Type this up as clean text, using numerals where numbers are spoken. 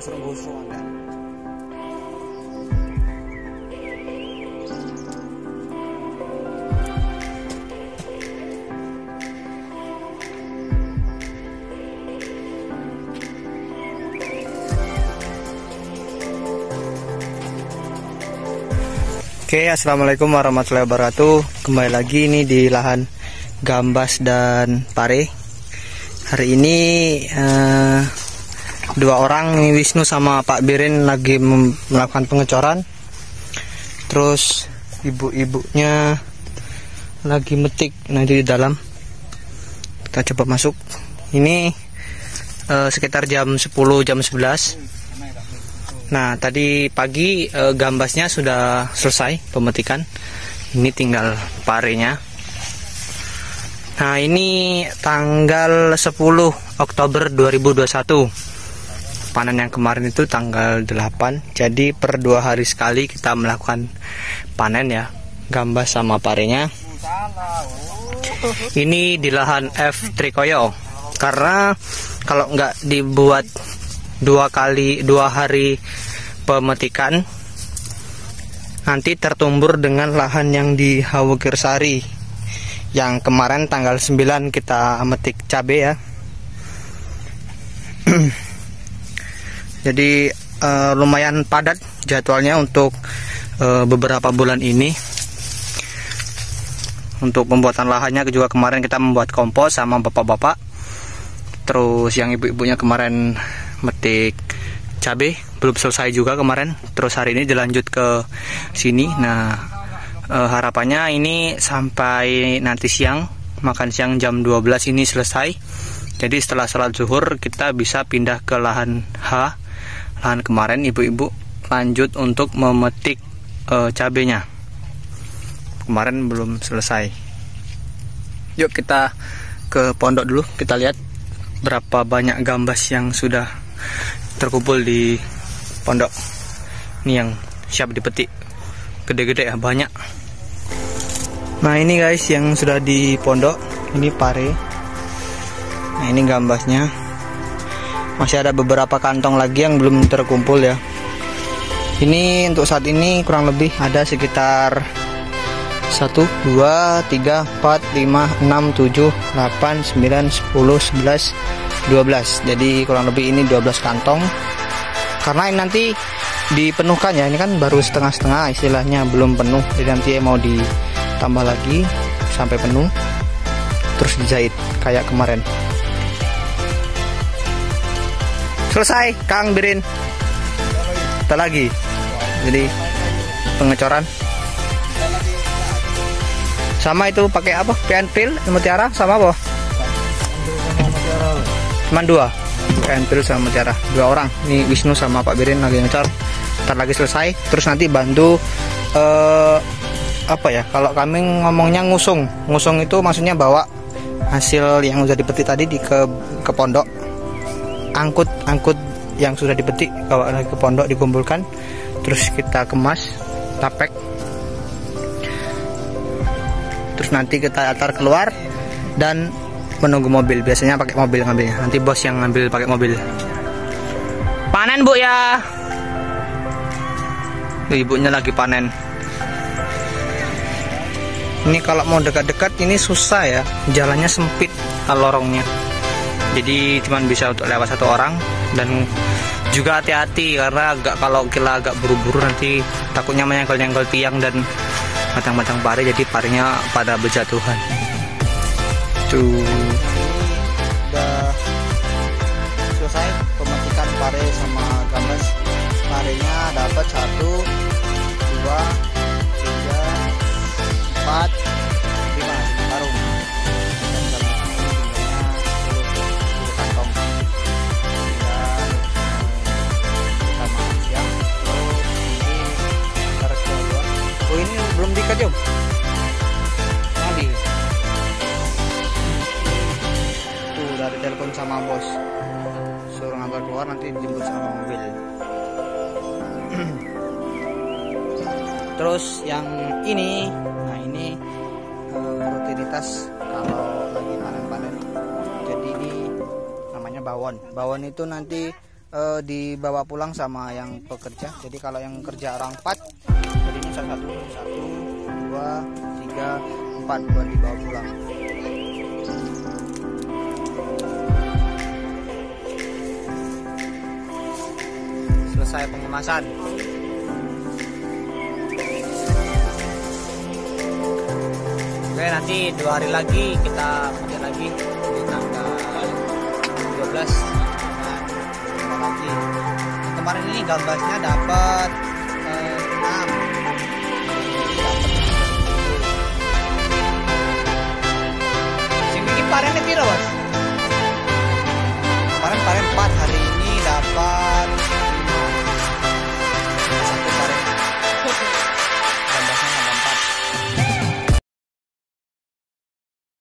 gosro-gosro ada. Oke, assalamualaikum warahmatullahi wabarakatuh. Kembali lagi ini di lahan gambas dan pare. Hari ini dua orang, Wisnu sama Pak Birin, lagi melakukan pengecoran. Terus ibu-ibunya lagi metik nanti di dalam. Kita coba masuk. Ini sekitar jam 10, jam 11. Nah, tadi pagi gambasnya sudah selesai pemetikan. Ini tinggal parenya. Nah, ini tanggal 10 Oktober 2021. Panen yang kemarin itu tanggal 8. Jadi per 2 hari sekali kita melakukan panen ya, gambas sama parenya. Ini di lahan F Trikoyo. Karena kalau nggak dibuat 2 hari pemetikan, nanti tertumbur dengan lahan yang di Hawokirsari yang kemarin tanggal 9 kita metik cabai ya. Jadi lumayan padat jadwalnya untuk beberapa bulan ini. Untuk pembuatan lahannya juga kemarin kita membuat kompos sama bapak-bapak. Terus yang ibu-ibunya kemarin metik cabai belum selesai juga kemarin. Terus hari ini dilanjut ke sini. Nah, harapannya ini sampai nanti siang, makan siang jam 12 ini selesai. Jadi setelah sholat zuhur kita bisa pindah ke lahan H. Lahan kemarin ibu-ibu lanjut untuk memetik cabainya. Kemarin belum selesai. Yuk kita ke pondok dulu, kita lihat berapa banyak gambas yang sudah terkumpul di pondok. Ini yang siap dipetik, gede-gede ya, banyak. Nah, ini guys yang sudah di pondok, ini pare. Nah, ini gambasnya. Masih ada beberapa kantong lagi yang belum terkumpul ya. Ini untuk saat ini kurang lebih ada sekitar 1, 2, 3, 4, 5, 6, 7, 8, 9, 10, 11, 12. Jadi kurang lebih ini 12 kantong. Karena ini nanti dipenuhkan ya. Ini kan baru setengah-setengah istilahnya, belum penuh. Jadi nanti mau ditambah lagi sampai penuh. Terus dijahit kayak kemarin. Selesai, Kang Birin. Kita lagi. Jadi pengecoran. Sama itu pakai apa? Pentil, mutiara sama apa? Cuman 2. Pentil sama mutiara. 2 orang. Ini Wisnu sama Pak Birin lagi ngecor. Ntar lagi selesai. Terus nanti bantu apa ya? Kalau kami ngomongnya ngusung. Ngusung itu maksudnya bawa hasil yang sudah dipetik tadi ke pondok. Angkut yang sudah dipetik, bawa lagi ke pondok, dikumpulkan. Terus kita kemas, tapek. Terus nanti kita antar keluar dan menunggu mobil. Biasanya pakai mobil ngambilnya. Nanti bos yang ngambil pakai mobil. Panen Bu ya. Ibunya lagi panen. Ini kalau mau dekat-dekat ini susah ya. Jalannya sempit lorongnya. Jadi cuman bisa untuk lewat 1 orang. Dan juga hati-hati karena kalau kita agak buru-buru nanti takutnya menyenggol-nyenggol tiang dan batang-batang pare, jadi parenya pada berjatuhan. Tuh, udah selesai pemetikan pare sama gambas. Parenya dapat 1, 2, 3, 4, 5 karung. Oh, ini belum diikat Jom. Nanti tuh dari telepon sama bos, suruh ngantar keluar, nanti dijemput sama mobil. Terus yang ini, nah ini rutinitas kalau lagi panen-panen. Jadi ini namanya bawon. Bawon itu nanti dibawa pulang sama yang pekerja. Jadi kalau yang kerja orang 4, jadi ini satu, 2, 3, 4 buat dibawa pulang. Selesai pengemasan. Oke, nanti 2 hari lagi kita kerja lagi di tanggal 12 lagi. Kemarin ini gambasnya dapat 6. Sing ini parennya piro, Bos? Kemarin 4, hari ini dapat